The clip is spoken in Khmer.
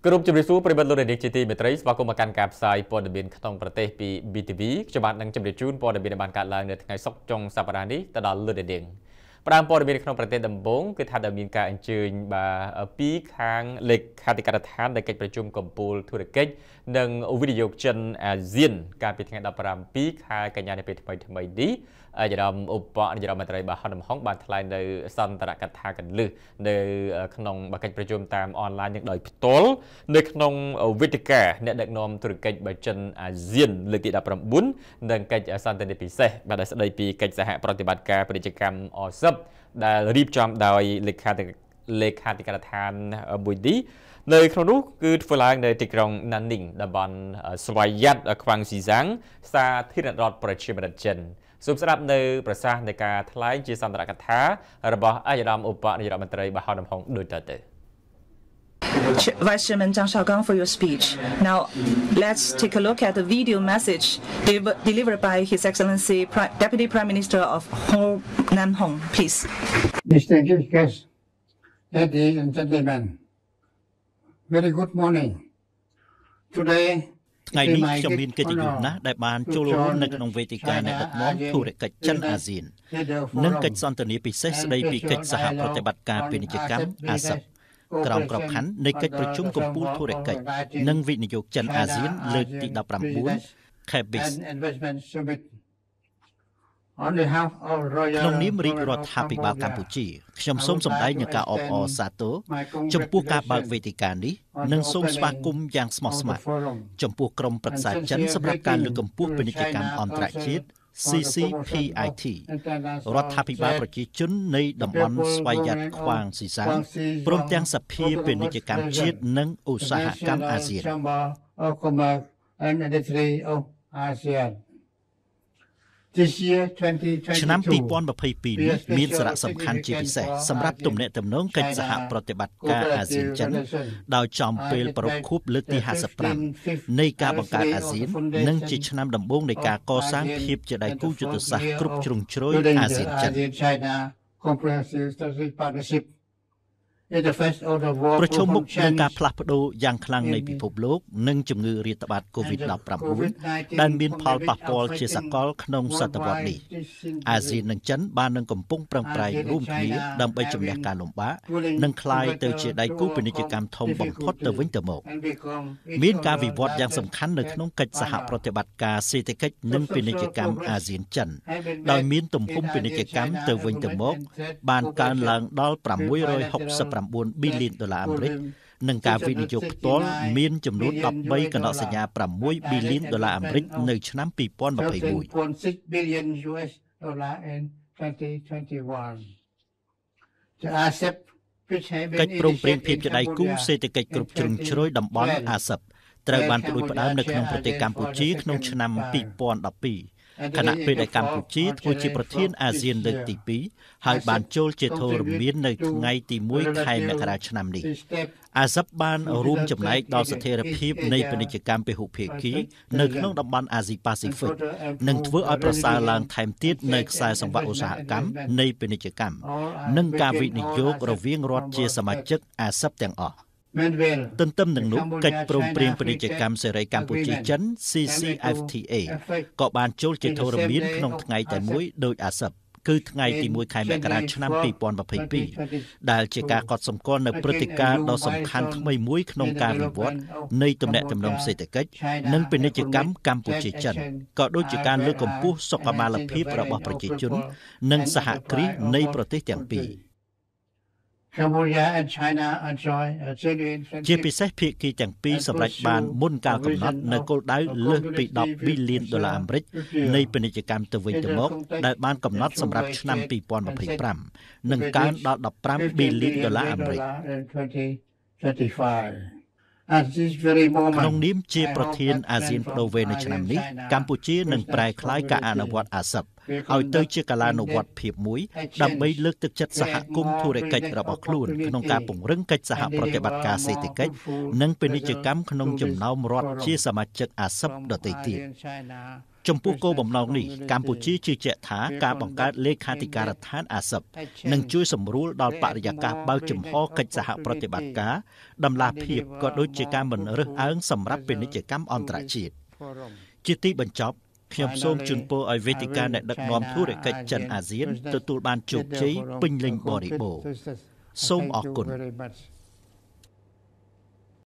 ក្រុមជំរាបសួរប្រិយមិត្តលោកនាងជាទីមេត្រីស្វាគមន៍មកកាន់ការផ្សាយព័ត៌មានក្នុងប្រទេសពី BTV ខ្ញុំបាទនឹងជម្រាបជូនព័ត៌មានបានកើតឡើងនៅថ្ងៃសុក្រចុងសប្តាហ៍នេះទៅដល់លោកនាងផ្ដើមព័ត៌មានក្នុងប្រទេសដំបូងគឺថាដែលមានការអញ្ជើញពីខាងលេខាធិការដ្ឋាននៃកិច្ចប្រជុំកំពូលធុរកិច្ចនិងវិនិយោគចិនអាស៊ានកាលពីថ្ងៃ17ខែកញ្ញានៃពេលថ្មីនេះអាយដាមឧបនាយករដ្ឋមន្ត្រីបាទហ៊ុនម៉ាណែតបានថ្លែងនៅសន្ទរកថាកន្លឹះនៅក្នុងកិច្ចប្រជុំតាមអនឡាញនឹងដោយផ្ទាល់នៅក្នុងវេទិកាអ្នកដឹកនាំធុរកិច្ចចិនអាស៊ានលើកទី19និងកិច្ចសន្ទនាពិសេសបាទដែលស្ដីពីកិច្ចសហប្រតិបត្តិការពាណិជ្ជកម្មអសឹបដែលរៀបចំដោយលេខាធិការដ្ឋានមួយនេះនៅក្នុងនោះគឺធ្វើឡើងនៅទីក្រុងណានីងតំបន់ស្វយ័តខ្វាំងស៊ីសាំងសាធារណរដ្ឋប្រជាមានិតចិនសូមស្ដាប់នៅប្រសាសន៍នៃការថ្លែងជាសន្ទរកថារបស់អាយដាមឧបនាយករដ្ឋមន្ត្រីបាទហ៊ុនម៉ាណែតដូចតទៅ Vice Chairman Zhang Xiaogang for your speech. Now, let's take a look at the video message delivered by His Excellency Deputy Prime Minister of Nam Hong. Please. Distinguished guests, ladies and gentlemen, very good morning. Today, ថ្ងៃនេះខ្ញុំមានកិត្តិយសណាស់ដែលបានចូលរួមនៅក្នុងវេទិកានៃដឹកនាំធុរកិច្ចចិនអាស៊ាននិងកិច្ចសន្ទនាពិសេសស្ដីពីកិច្ចសហប្រតិបត្តិការពាណិជ្ជកម្មអាស៊ានក្រោមក្របខ័ណ្ឌនៃកិច្ចប្រជុំកំពូលធុរកិច្ចនិងវិនិយោគចិនអាស៊ានលើកទី19 KBIS ក្នុងនាមរាជរដ្ឋាភិបាលកម្ពុជាខ្ញុំសូមសម្ដែងនូវការអបអរសាទរចំពោះការបើកវេទិកានេះនិងសូមស្វាគមន៍យ៉ាងស្មោះស្ម័គ្រចំពោះក្រុមប្រឹក្សាចិនសម្រាប់ការលើកកម្ពស់ពាណិជ្ជកម្មអន្តរជាតិ CCPIT រដ្ឋាភិបាលប្រជាជននៃតំបន់ស្វយ័តខ្វាងស៊ីសាំងព្រមទាំងសភាពាណិជ្ជកម្មជាតិនិងឧស្សាហកម្មអាស៊ានឆ្នាំ2022នេះមានសារៈសំខាន់ជាពិសេសសម្រាប់ទំនាក់ទំនងកិច្ចសហប្រតិបត្តិការអាស៊ានចិនដោយចំពេលប្រពខួបលើកទី55នៃការបង្កើតអាស៊ាននិងជាឆ្នាំដំបូងនៃការកសាងភាពជាដៃគូយុទ្ធសាស្ត្រគ្រប់ជ្រុងជ្រោយអាស៊ានចិនប្រជុំមុខនឹងការផ្លាស់ប្ដូរយ៉ាងខ្លាំងនៃពិភពលោកនិងជំងឺរាតត្បាត COVID-19 ដែលមានផលប៉ះពាល់ជាសកលក្នុងសតវត្សនេះអាស៊ាននិងចិនបាននឹងកំពុងប្រឹងប្រែងរួមគ្នាដើម្បីជំនះការលំបាកនិងក្លាយទៅជាដៃគូពាណិជ្ជកម្មធំបំផុតទៅវិញទៅមកមានការវិវត្តយ៉ាងសំខាន់នៅក្នុងកិច្ចសហប្រតិបត្តិការសេដ្ឋកិច្ចនិងពាណិជ្ជកម្មអាស៊ានចិនដោយមានទំហំពាណិជ្ជកម្មទៅវិញទៅមកបានកើនឡើងដល់$669 ប៊ីលានអាមេរិកនិងការវិនិយោគផ្ទាល់មានចំនួន13កណ្ដោសញ្ញា6 ប៊ីលានអាមេរិកនៅឆ្នាំ2021កិច្ចព្រមព្រៀងភាពជាដៃគូសេដ្ឋកិច្ចគ្រប់ជ្រុងជ្រោយតំបន់អាស៊ានត្រូវបានផ្ដួចផ្ដើមនៅក្នុងប្រទេសកម្ពុជាក្នុងឆ្នាំ2012ខណៈពេលដែលកម្ពុជាធ្វើជាប្រធានអាស៊ានលើកទី2ហើយបានចូលជាធរមាននៅថ្ងៃទី1ខែមករាឆ្នាំនេះអាស៊ានបានរួមចំណែកដល់ស្ថិរភាពនៃពាណិជ្ជកម្មពហុភាគីនៅក្នុងតំបន់អាស៊ីប៉ាស៊ីហ្វិកនិងធ្វើឲ្យប្រសើរឡើងថែមទៀតនៅខ្សែសង្វាក់ឧស្សាហកម្មនៃពាណិជ្ជកម្មនិងការវិនិយោគរវាងរដ្ឋជាសមាជិកអាស៊ានទាំងអស់ទន្ទឹមនឹងនោះកិច្ចព្រមព្រៀងពាណិជ្ជកម្មសេរីកម្ពុជាចិន CCFTA ក៏បានចូលជាធរមានក្នុងថ្ងៃតែមួយដោយអាស៊ានគឺថ្ងៃទី1ខែមករាឆ្នាំ2022ដែលជាការកត់សម្គាល់នៅព្រឹត្តិការណ៍ដ៏សំខាន់ថ្មីមួយក្នុងការវិវត្តនៃទំនាក់ទំនងសេដ្ឋកិច្ចនិងពាណិជ្ជកម្មកម្ពុជាចិនក៏ដូចជាការលើកកម្ពស់សុខុមាលភាពរបស់ប្រជាជននិងសហគ្រាសនៃប្រទេសទាំងពីរជាពិសេសភាគីទាំងពីរសម្រេចបានមុនកាលកំណត់នៅគោលដៅលើសពី$10 ប៊ីលានអាមេរិកនៃពាណិជ្ជកម្មទៅវិញទៅមកដែលបានកំណត់សម្រាប់ឆ្នាំ2025និងកើនដល់$15 ប៊ីលានអាមេរិកក្នុងនាមជាប្រធានអាស៊ានបដូវវេននៅឆ្នាំនេះកម្ពុជានឹងប្រែក្លាយការអនុវត្តអាស៊ានឲ្យទៅជាកាលានុវត្តភាពមួយដើម្បីលើកទឹកចិត្តសហគមន៍ធុរកិច្ចរបស់ខ្លួនក្នុងការពង្រឹងកិច្ចសហប្រតិបត្តិការសេដ្ឋកិច្ចនិងពាណិជ្ជកម្មក្នុងចំណោមរដ្ឋជាសមាជិកអាស៊ានដទៃទៀតចំពោះគោលបំណងនេះកម្ពុជាជឿជាក់ថាការបង្កើតលេខាធិការដ្ឋានអាស៊ាននឹងជួយសម្រួលដល់បរិយាកាសបើកចំហកិច្ចសហប្រតិបត្តិការដំណាភៀបក៏ដូចជាការមិនរើសអើងសម្រាប់ពាណិជ្ជកម្មអន្តរជាតិជាទីបញ្ចប់ខ្ញុំសូមជូនពរឲ្យវេទិកាអ្នកដឹកនាំធុរកិច្ចចិនអាស៊ានទទួលបានជោគជ័យពេញលេញបរិបូរណ៍សូមអរគុណ